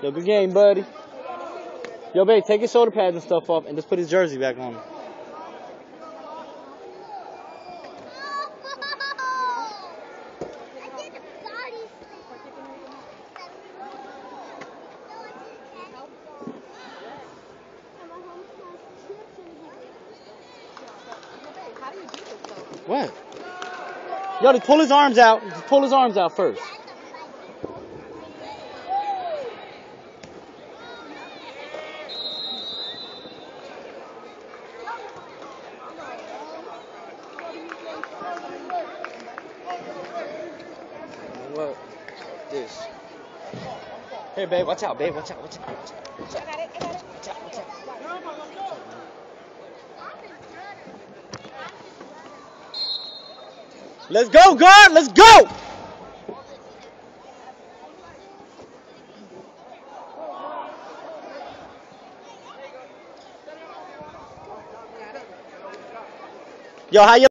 Yo, good game, buddy. Yo, babe, take his shoulder pads and stuff off and just put his jersey back on. What? Yo, just pull his arms out. Just pull his arms out first. What? This. Here, babe. Watch out, babe. Watch out. Watch out. Watch out. Watch out. I got it. Watch out. Watch out. Let's go, guard. Let's go. Yo, how you?